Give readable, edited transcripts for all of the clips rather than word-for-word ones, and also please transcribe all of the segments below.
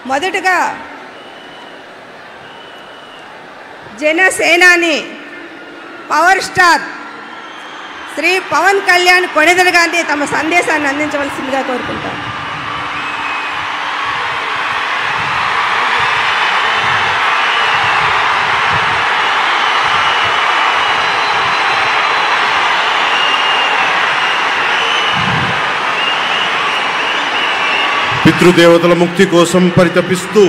మొదటగా జనసేనాని power star Shri Pavan Kalyan Konidela Gandhi తమ సందేశాన్ని అందించవలసిందిగా కోరుకుంటాం. పితృదేవతల ముక్తి కోసం పరితపిస్తూ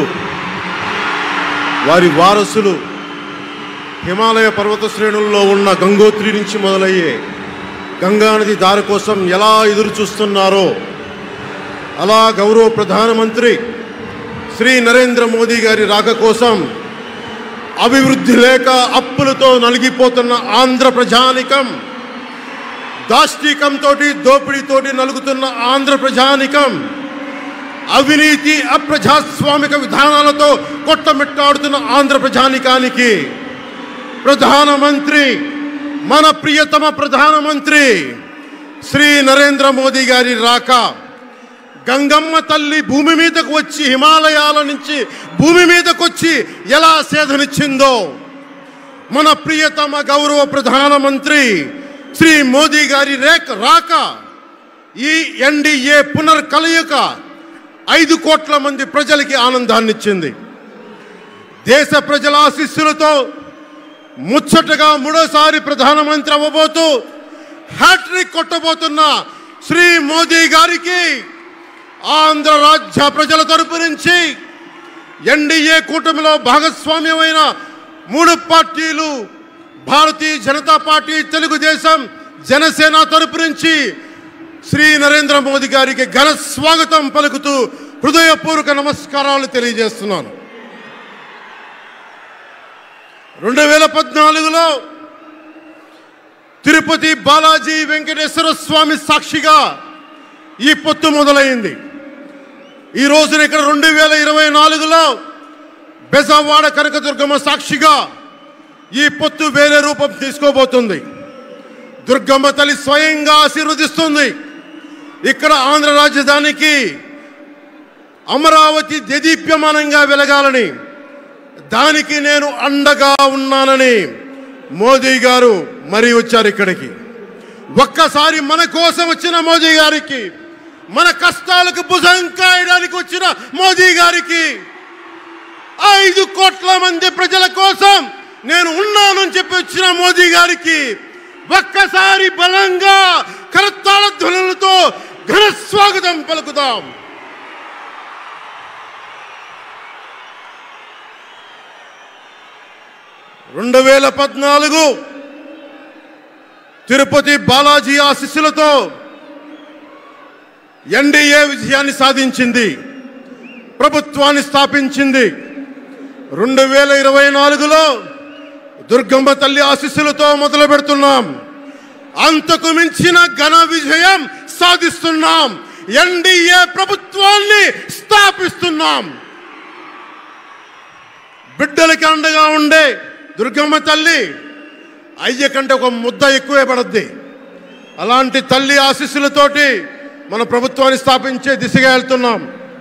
వారి వారసులు హిమాలయ పర్వత శ్రేణుల్లో ఉన్న గంగోత్రి నుంచి మొదలయ్యే గంగానది దారి కోసం ఎలా ఎదురు చూస్తున్నారో అలా గౌరవ ప్రధానమంత్రి శ్రీ నరేంద్ర మోదీ గారి రాక కోసం అభివృద్ధి లేక అప్పులతో నలిగిపోతున్న ఆంధ్ర ప్రజానికం, దాష్టీకంతో దోపిడీతోటి నలుగుతున్న ఆంధ్ర ప్రజానికం, అవినీతి అప్రజాస్వామిక విధానాలతో కొట్టమిట్టాడుతున్న ఆంధ్ర ప్రజానికానికి ప్రధానమంత్రి, మన ప్రియతమ ప్రధానమంత్రి శ్రీ నరేంద్ర మోదీ గారి రాక, గంగమ్మ తల్లి భూమి మీదకు వచ్చి హిమాలయాల నుంచి భూమి మీదకు వచ్చి ఎలా సేధనిచ్చిందో మన ప్రియతమ గౌరవ ప్రధానమంత్రి శ్రీ మోదీ గారి రాక ఈ ఎన్డీఏ పునర్కలయిక 5 కోట్ల మంది ప్రజలకి ఆనందాన్నిచ్చింది. దేశ ప్రజల ఆశీస్సులతో ముచ్చటగా 3వసారి ప్రధానమంత్రి అవ్వబోతూ హ్యాట్రిక్ కొట్టబోతున్న శ్రీ మోదీ గారికి ఆంధ్ర రాజ్య ప్రజల తరపు నుంచి, ఎన్డీఏ కూటమిలో భాగస్వామ్యమైన 3 పార్టీలు భారతీయ జనతా పార్టీ, తెలుగుదేశం, జనసేన తరపు నుంచి శ్రీ నరేంద్ర మోదీ గారికి ఘన స్వాగతం పలుకుతూ హృదయపూర్వక నమస్కారాలు తెలియజేస్తున్నాను. 2014లో తిరుపతి బాలాజీ వెంకటేశ్వర స్వామి సాక్షిగా ఈ పొత్తు మొదలైంది. ఈ రోజున ఇక్కడ 2024లో బెజవాడ కనకదుర్గమ్మ సాక్షిగా ఈ పొత్తు వేరే రూపం తీసుకోబోతుంది. దుర్గమ్మ తల్లి స్వయంగా ఆశీర్వదిస్తుంది. ఇక్కడ ఆంధ్ర రాజధానికి అమరావతి దేదీప్యమానంగా వెలగాలని, దానికి నేను అండగా ఉన్నానని మోదీ గారు మరీ వచ్చారు ఇక్కడికి. ఒక్కసారి మన కోసం వచ్చిన మోదీ గారికి, మన కష్టాలకు భుజం కాయడానికి వచ్చిన మోదీ గారికి, 5 కోట్ల మంది ప్రజల కోసం నేను ఉన్నానని చెప్పి వచ్చిన మోదీ గారికి ఒక్కసారి బలంగా కరతాళ ధ్వనులతో ఘన స్వాగతం పలుకుదాం. (2014) తిరుపతి బాలాజీ ఆశీస్సులతో ఎన్డీఏ విజయాన్ని సాధించింది, ప్రభుత్వాన్ని స్థాపించింది. 2024లో దుర్గమ్మ తల్లి ఆశీస్సులతో మొదలు పెడుతున్నాం. అంతకు మించిన ఘన విజయం సాధిస్తున్నాం. ఎన్డీఏ ప్రభుత్వాన్ని స్థాపిస్తున్నాం. బిడ్డలకి అండగా ఉండే దుర్గమ్మ తల్లి అయ్య కంటే ఒక ముద్ద ఎక్కువే పడద్ది. అలాంటి తల్లి ఆశీస్సులతోటి మన ప్రభుత్వాన్ని స్థాపించే దిశగా వెళ్తున్నాం.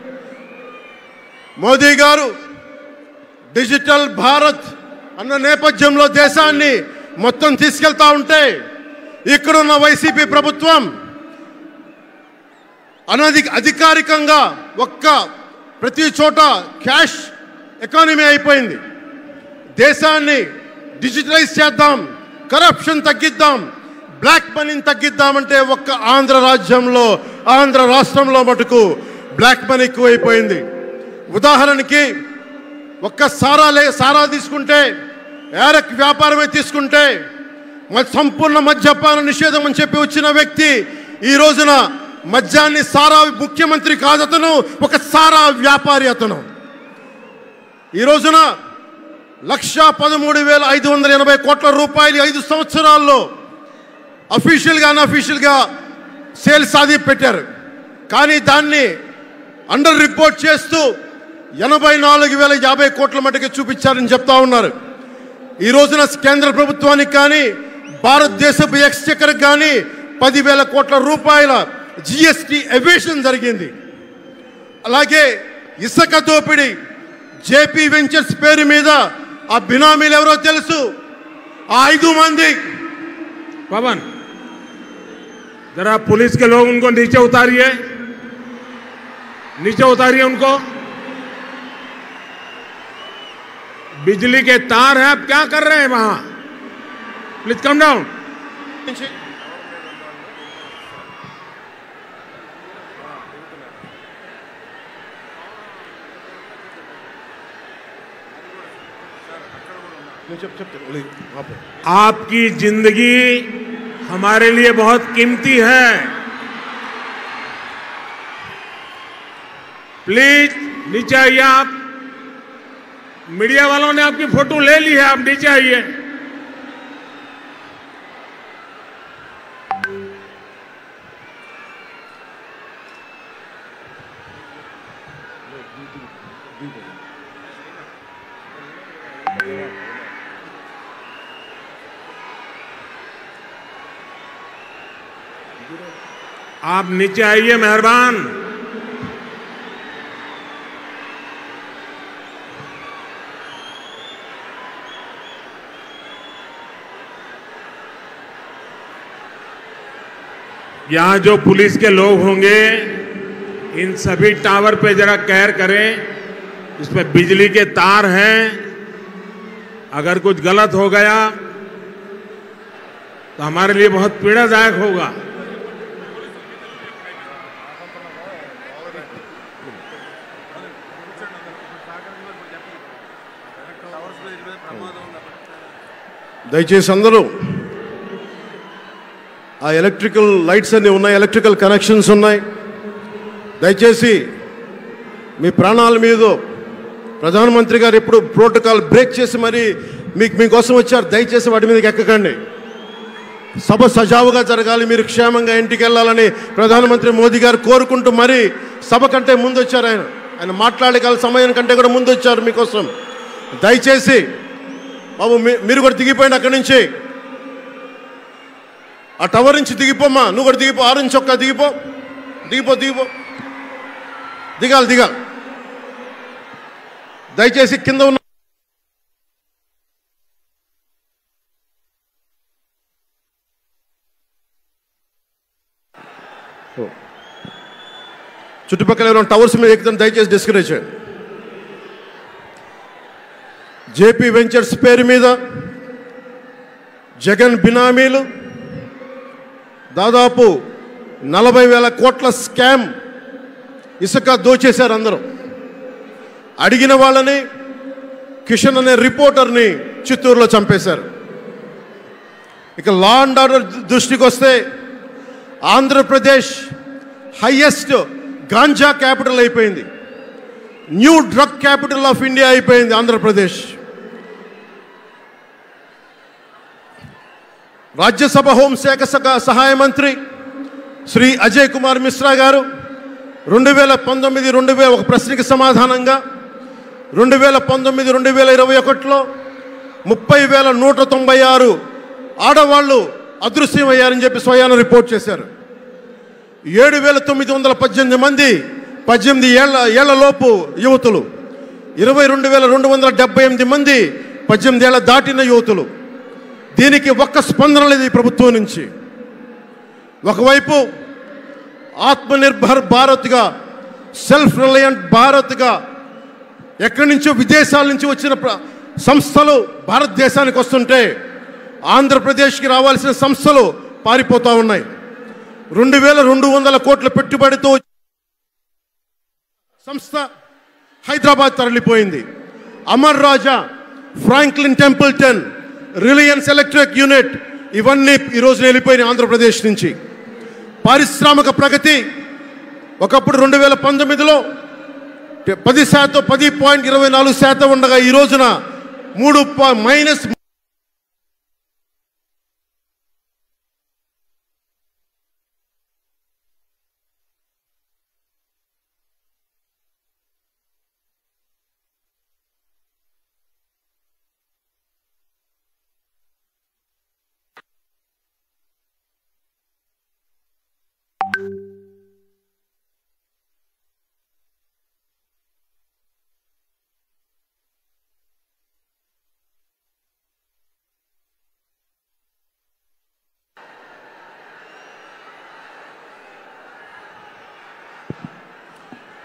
మోదీ గారు డిజిటల్ భారత్ అన్న నేపథ్యంలో దేశాన్ని మొత్తం తీసుకెళ్తా ఉంటే, ఇక్కడున్న వైసీపీ ప్రభుత్వం అధికారికంగా ప్రతి చోట క్యాష్ ఎకానమీ అయిపోయింది. దేశాన్ని డిజిటలైజ్ చేద్దాం, కరప్షన్ తగ్గిద్దాం, బ్లాక్ మనీని తగ్గిద్దామంటే ఆంధ్ర రాజ్యంలో, ఆంధ్ర రాష్ట్రంలో మటుకు బ్లాక్ మనీ ఎక్కువైపోయింది. ఉదాహరణకి సారా తీసుకుంటే, ఏరక్ వ్యాపారమే తీసుకుంటే, సంపూర్ణ మద్యపాన నిషేధం అని చెప్పి వచ్చిన వ్యక్తి ఈ రోజున మద్యాన్ని సారా ముఖ్యమంత్రి కాదు, అతను ఒక సారా వ్యాపారి. అతను ఈ రోజున 1,13,580 కోట్ల రూపాయలు 5 సంవత్సరాల్లో అఫీషియల్గా అన్అఫీషియల్గా సేల్స్ అది పెట్టారు. కానీ దాన్ని అండర్ రిపోర్ట్ చేస్తూ 84,050 కోట్ల మటుకు చూపించారని చెప్తా ఉన్నారు. ఈ రోజున కేంద్ర ప్రభుత్వానికి కానీ భారతదేశపు ఎక్స్చెక్కర్కి కానీ 10,000 కోట్ల రూపాయల జిఎస్టీ ఎవేషన్ జరిగింది. అలాగే ఇసుక దోపిడీ జేపీ వెంచర్స్ పేరు మీద ఆ బినామీలు ఎవరో తెలుసు. ఆ 5 మంది. पवन जरा पुलिस के लोग उनको नीचे उतारिए उनको। बिजली के तार हैं, आप क्या कर रहे हैं वहां? Please calm down. आपकी जिंदगी हमारे लिए बहुत कीमती है। प्लीज नीचे आइए। आप मीडिया वालों ने आपकी फोटो ले ली है, आप नीचे आइए। आप नीचे आइए, मेहरबान। यहां जो पुलिस के लोग होंगे इन सभी टावर पे जरा केयर करें। इसमें बिजली के तार हैं, अगर कुछ गलत हो गया तो हमारे लिए बहुत पीड़ादायक होगा। దయచేసి అందరూ ఆ ఎలక్ట్రికల్ లైట్స్ అన్నీ ఉన్నాయి, ఎలక్ట్రికల్ కనెక్షన్స్ ఉన్నాయి. దయచేసి మీ ప్రాణాల మీద ప్రధానమంత్రి గారు ఎప్పుడు ప్రోటోకాల్ బ్రేక్ చేసి మరి మీకోసం వచ్చారు. దయచేసి వాటి మీదకి ఎక్కకండి. సభ సజావుగా జరగాలి, మీరు క్షేమంగా ఇంటికి వెళ్ళాలని ప్రధానమంత్రి మోదీ గారు కోరుకుంటూ మరి సభ కంటే ముందు వచ్చారు. ఆయన మాట్లాడగల సమయం కంటే కూడా ముందు వచ్చారు మీకోసం. దయచేసి బాబు మీరు కూడా దిగిపోయింది అక్కడి నుంచి. ఆ టవర్ నుంచి దిగిపోమ్మా, నువ్వు కూడా దిగిపో. ఆరెంజ్ చొక్కా దిగిపో, దిగిపో దిగిపో దిగాలి దిగాలి. దయచేసి కింద ఉన్న చుట్టుపక్కల ఎవరైనా టవర్స్ మీద ఎక్కుతాను దయచేసి డిస్కరేజ్ చేయండి. జేపీ వెంచర్స్ పేరు మీద జగన్ బినామీలు దాదాపు 40,000 కోట్ల స్కామ్ ఇసుక దోచేశారు. అందరూ అడిగిన వాళ్ళని కిషన్ అనే రిపోర్టర్ని చిత్తూరులో చంపేశారు. ఇక లా అండ్ ఆర్డర్ దృష్టికి వస్తే ఆంధ్రప్రదేశ్ హైయెస్ట్ గాంజా క్యాపిటల్ అయిపోయింది. New drug capital of India అయిపోయింది ఆంధ్రప్రదేశ్. రాజ్యసభ హోంశాఖ సహాయ మంత్రి శ్రీ అజయ్ కుమార్ మిశ్రా గారు 2019 ఒక ప్రశ్నకి సమాధానంగా 2019-2021లో 30,196 ఆడవాళ్ళు అదృశ్యమయ్యారని చెప్పి స్వయాన రిపోర్ట్ చేశారు. 7,918 మంది 18 ఏళ్లలోపు యువతులు, 22,278 మంది 18 ఏళ్ల దాటిన యువతులు. దీనికి ఒక్క స్పందన లేదు ఈ ప్రభుత్వం నుంచి. ఒకవైపు ఆత్మనిర్భర్ భారత్గా, సెల్ఫ్ రిలయంట్ భారత్గా ఎక్కడి నుంచో విదేశాల నుంచి వచ్చిన సంస్థలు భారతదేశానికి వస్తుంటే ఆంధ్రప్రదేశ్కి రావాల్సిన సంస్థలు పారిపోతూ ఉన్నాయి. 2,200 కోట్ల పెట్టుబడితో సంస్థ హైదరాబాద్ తరలిపోయింది. Amar Raja, Franklin Templeton, Reliance electric unit ఇవన్నీ ఈరోజు వెళ్ళిపోయినాయి ఆంధ్రప్రదేశ్ నుంచి. పారిశ్రామిక ప్రగతి ఒకప్పుడు 2019లో 10%, 10.24% ఉండగా ఈ రోజున -3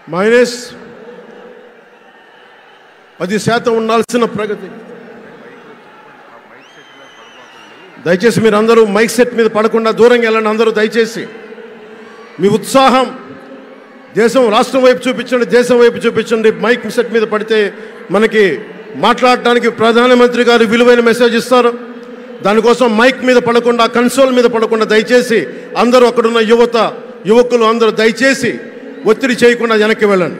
-10% ఉండాల్సిన ప్రగతి. దయచేసి మీరు అందరూ మైక్ సెట్ మీద పడకుండా దూరంగా వెళ్ళండి. అందరూ దయచేసి మీ ఉత్సాహం దేశం రాష్ట్రం వైపు చూపించండి, దేశం వైపు చూపించండి. మైక్ సెట్ మీద పడితే మనకి మాట్లాడడానికి ప్రధానమంత్రి గారు విలువైన మెసేజ్ ఇస్తారు. దానికోసం మైక్ మీద పడకుండా, కన్సోల్ మీద పడకుండా దయచేసి అందరూ అక్కడున్న యువకులు అందరూ దయచేసి ఒత్తిడి చేయకుండా వెనక్కి వెళ్ళండి.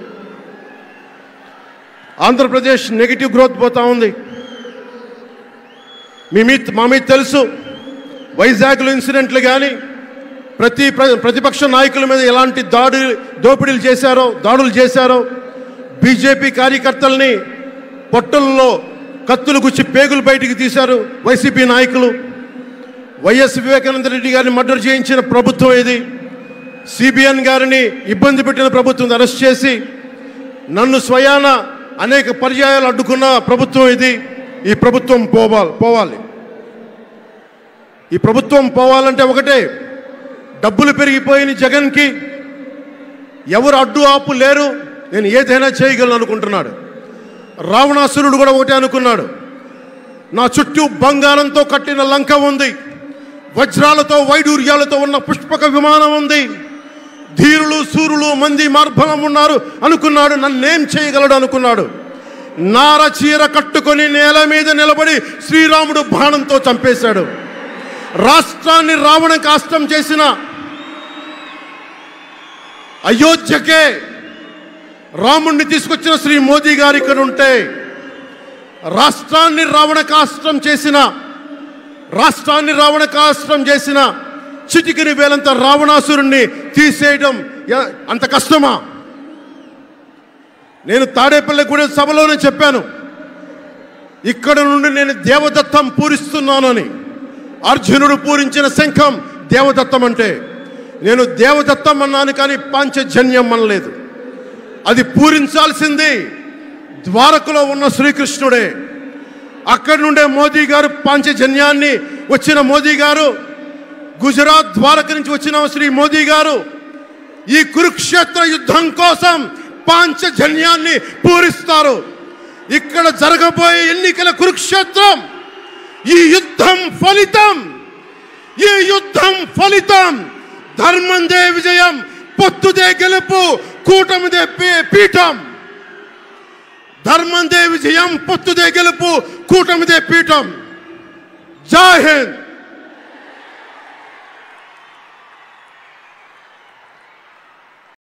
ఆంధ్రప్రదేశ్ నెగిటివ్ గ్రోత్ పోతా ఉంది. మా మీద తెలుసు వైజాగ్లో ఇన్సిడెంట్లు కానీ ప్రతిపక్ష నాయకుల మీద ఎలాంటి దాడులు చేశారో బీజేపీ కార్యకర్తల్ని పొట్టల్లో కత్తులు గుచ్చి పేగులు బయటికి తీశారు వైసీపీ నాయకులు. వైఎస్ వివేకానంద రెడ్డి గారిని మర్డర్ చేయించిన ప్రభుత్వం ఇది. సిబిఎన్ గారిని ఇబ్బంది పెట్టిన ప్రభుత్వం అరెస్ట్ చేసి నన్ను స్వయాన అనేక పర్యాయాలు అడ్డుకున్న ప్రభుత్వం ఇది. ఈ ప్రభుత్వం పోవాలి. ఈ ప్రభుత్వం పోవాలంటే ఒకటే, డబ్బులు పెరిగిపోయిన జగన్కి ఎవరు అడ్డు ఆపు లేరు, నేను ఏదైనా చేయగలను అనుకుంటున్నాడు. రావణాసురుడు కూడా ఒకటే అనుకున్నాడు, నా చుట్టూ బంగారంతో కట్టిన లంక ఉంది, వజ్రాలతో వైడూర్యాలతో ఉన్న పుష్పక విమానం ఉంది, ధీరులు సూరులు మంది మార్బలం ఉన్నారు అనుకున్నాడు. నన్నేం చేయగలడు అనుకున్నాడు. నార చీర కట్టుకొని నేల మీద నిలబడి శ్రీరాముడు బాణంతో చంపేశాడు. రాష్ట్రాన్ని రావణ కాష్టం చేసిన అయోధ్యకే రాముణ్ణి తీసుకొచ్చిన శ్రీ మోదీ గారు ఇక్కడ ఉంటే, రాష్ట్రాన్ని రావణ కాష్టం చేసిన చిటికిని వేలంత రావణాసురుణ్ణి తీసేయడం అంత కష్టమా? నేను తాడేపల్లిగూడెం సభలోనే చెప్పాను, ఇక్కడ నుండి నేను దేవదత్తం పూరిస్తున్నాను అని. అర్జునుడు పూరించిన శంఖం దేవదత్తం అంటే నేను దేవదత్తం అన్నాను, కానీ పాంచజన్యం అనలేదు. అది పూరించాల్సింది ద్వారకలో ఉన్న శ్రీకృష్ణుడే. అక్కడి నుండే మోదీ గారు పాంచజన్యాన్ని వచ్చిన మోదీ గారు, గుజరాత్ ద్వారక నుంచి వచ్చిన శ్రీ మోదీ గారు ఈ కురుక్షేత్ర యుద్ధం కోసం పాంచజన్యాన్ని పూరిస్తారు. ఇక్కడ జరగబోయే ఎన్నికల కురుక్షేత్రం, ఈ యుద్ధం ఫలితం ధర్మందే విజయం, పొత్తుదే గెలుపు, కూటమిదే పీఠం. ధర్మందే విజయం, పొత్తుదే గెలుపు, కూటమిదే పీఠం. జై హింద్.